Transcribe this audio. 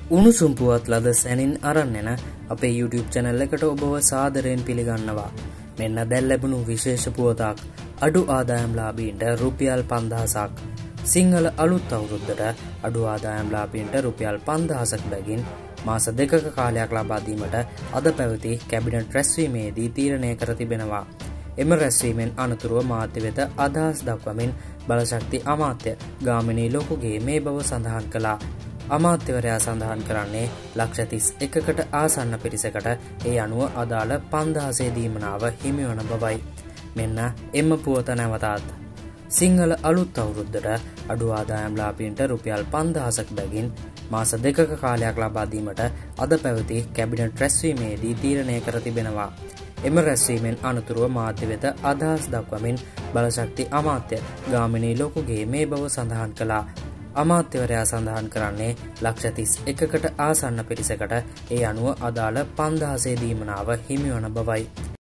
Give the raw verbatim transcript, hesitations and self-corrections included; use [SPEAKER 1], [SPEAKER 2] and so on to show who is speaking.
[SPEAKER 1] උණුසුම් පුවත් ලද සැනින් අරන් එන අපේ YouTube channel එකට ඔබව සාදරයෙන් පිළිගන්නවා. මෙන්න දැන් ලැබුණු විශේෂ පුවතක්. අඩු ආදායම්ලාභීන්ට රුපියල් පන්දාසක්. සිංහල අලුත් අවුරුද්දට අඩු ආදායම්ලාභීන්ට රුපියල් පන්දාසක් බැගින් මාස දෙකක කාලයක් ලබා දීමට අද පැවති කැබිනට් රැස්වීමේදී තීරණය කර තිබෙනවා. එම රැස්වීමෙන් අනතුරුව මාධ්‍ය වෙත අදහස් දක්වමින් බලශක්ති අමාත්‍ය ගාමිණී ලොකුගේ මේ බව සඳහන් කළා. අමාත්‍යවරයා සඳහන් කරන්නේ ලක්ෂ තිස් එකකට ආසන්න පිරිසකට ඒ අනුව අදාළ පන්දාසේ දීමනාව හිමිවන බවයි. මෙන්න එම පුවත නැවතත්. සිංහල අලුත් අවුරුද්දට අඩු ආදායම්ලාභීන්ට රුපියල් පන්දාසක් බැගින් මාස දෙකක කාලයක් ලබා දීමට අද පැවති කැබිනට් රැස්වීමේදී තීරණය කර තිබෙනවා. එම රැස්වීමෙන් අනතුරුව මාධ්‍ය වෙත අදහස් දක්වමින් බලශක්ති අමාත්‍ය ගාමිණී ලොකුගේ මේ බව සඳහන් කළා. අමාත්‍යවරයා සඳහන් කරන්නේ ලක්ෂ තිස් එකකට ආසන්න පිරිසකට ඒ අනුව අදාළ පන්දාසේ දීමනාව හිමිවන බවයි.